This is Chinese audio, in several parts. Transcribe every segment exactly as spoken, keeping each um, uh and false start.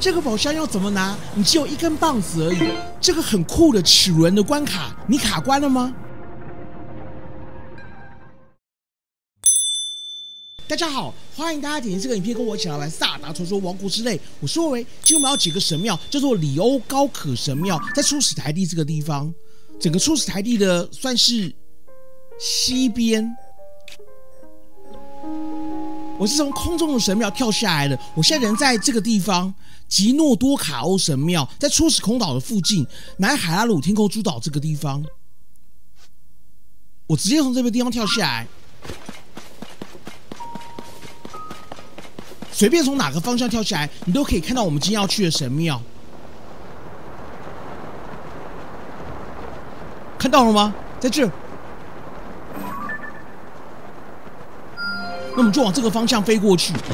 这个宝箱要怎么拿？你只有一根棒子而已。这个很酷的齿轮的关卡，你卡关了吗？大家好，欢迎大家点击这个影片，跟我一起来玩《萨达传说：王国之泪》。我是魏维，今天我们要几个神庙，叫做里欧高可神庙，在初始台地这个地方。整个初始台地的算是西边。我是从空中的神庙跳下来的，我现在人在这个地方吉诺多卡欧神庙，在初始空岛的附近，南海拉鲁天空诸岛这个地方。我直接从这个地方跳下来。随便从哪个方向跳下来，你都可以看到我们今天要去的神庙。看到了吗？在这。那我们就往这个方向飞过去。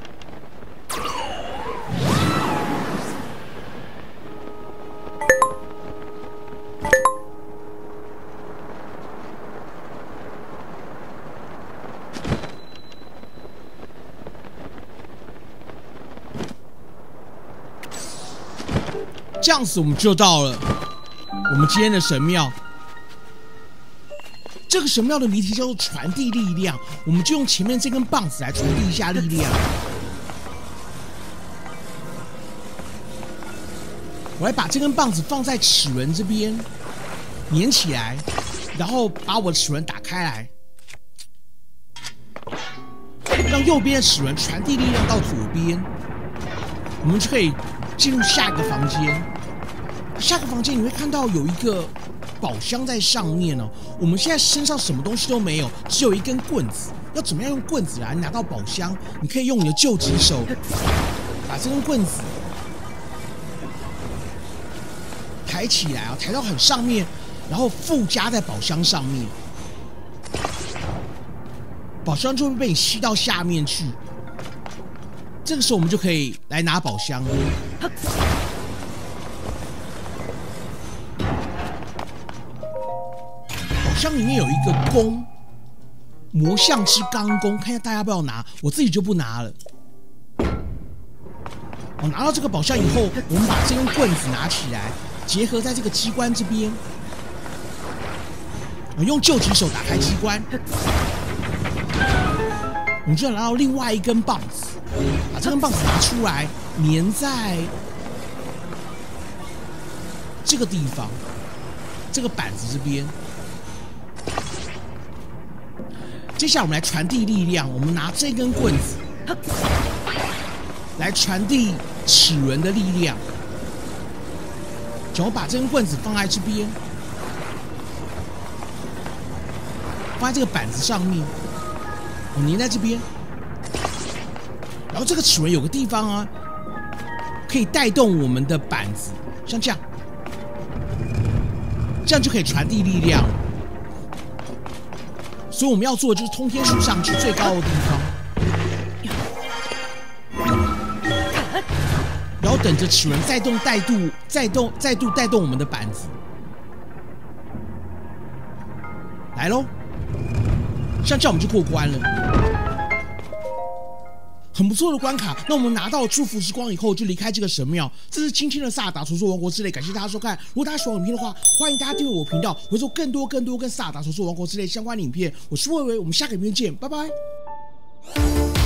这样子我们就到了我们今天的神庙。这个神庙的谜题叫做传递力量，我们就用前面这根棒子来传递一下力量。我来把这根棒子放在齿轮这边，粘起来，然后把我的齿轮打开来，让右边的齿轮传递力量到左边，我们就可以进入下一个房间。下个房间你会看到有一个宝箱在上面哦。我们现在身上什么东西都没有，只有一根棍子。要怎么样用棍子来拿到宝箱？你可以用你的救急手把这根棍子抬起来啊，抬到很上面，然后附加在宝箱上面，宝箱就会被你吸到下面去。这个时候我们就可以来拿宝箱了。宝箱里面有一个弓，魔像之钢弓，看一下大家要不要拿，我自己就不拿了。我拿到这个宝箱以后，我们把这根棍子拿起来，结合在这个机关这边，我用救急手打开机关，我们就拿到另外一根棒子，把这根棒子拿出来，粘在这个地方，这个板子这边。接下来我们来传递力量，我们拿这根棍子来传递齿轮的力量。然后把这根棍子放在这边，放在这个板子上面，我粘在这边。然后这个齿轮有个地方啊，可以带动我们的板子，像这样，这样就可以传递力量。所以我们要做的就是通天树上去最高的地方，然后等着齿轮再动带度再动再度带动我们的板子，来咯，像这样我们就过关了，很不错的关卡。那我们拿到祝福之光以后，就离开这个神庙。这是今天的萨达传说王国之泪，感谢大家收看。如果大家喜欢我影片的话，欢迎大家订阅我频道，我会做更多更多跟萨达传说王国之泪相关的影片。我是魏维，我们下个影片见，拜拜。